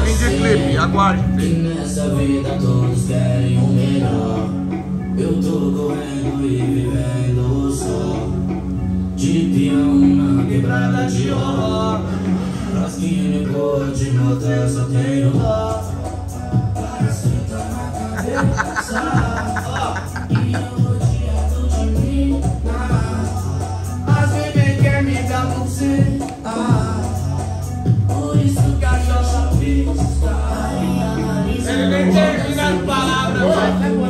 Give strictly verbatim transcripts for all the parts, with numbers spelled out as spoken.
Fim de clipe, aguarde. Que nessa vida todos querem o melhor. Eu tô correndo e vivendo só. De peão na quebrada de horror. Frasquinho de cor de motel só tenho dó. Para sentar na cabeça. E eu vou direto de mim. As bebês quer me dar você. Por isso que a Xoxa pisca. Ele nem termina as palavras, mano.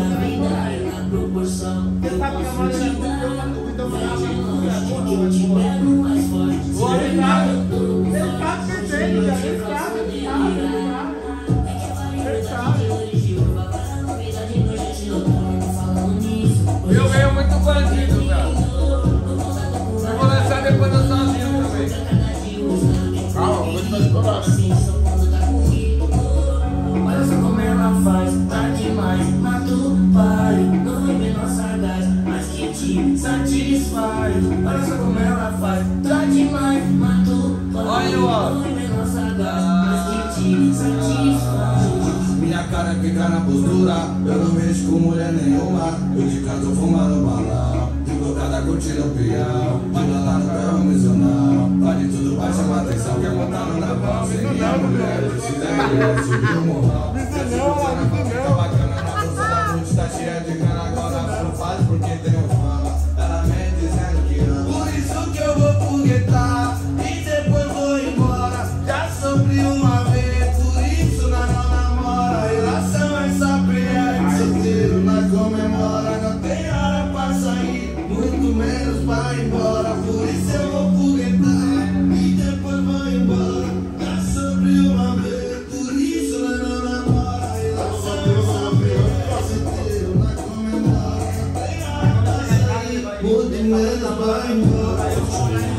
Você sabe que a maioria do meu eu te pego mais forte. o homem tá, ele tá perfeito, já ele tá, ele tá, Eu venho muito bandido, velho. Eu vou lançar depois eu sozinho também. Calma, vou te fazer colar. Olha só como ela faz, tá demais. Mata o pai, não é menor sagaz, mas que te satisfaz. Olha só como ela faz, tá demais. Mata o pai, não é menor sagaz, mas que te satisfaz. Minha cara fica na postura, eu não mexo com mulher nenhuma. Eu de canto fumando balão, de bocada curtindo o peão. Manda lá no pé missional, faz de tudo pra chamar atenção. Quer botar no na mão, sem minha mulher. Precisa mulher, subir o morrão. Fica bacana na bolsa da noite, tá cheia de grana. Agora não faz porque tem um fama. Ela vem dizendo que ama. Por isso que eu vou foguetar e depois vou embora. Já sofri uma vez, por isso nós não namora. Relação é só priar, solteiro nós comemora. Não tem hora pra sair, muito menos pra ir embora. Por isso eu vou foguetar e depois vou embora. Já sofri uma vez, por isso nós não namora. Relação é só priar, solteiro nós comemora. Não tem hora pra sair, muito menos pra ir embora.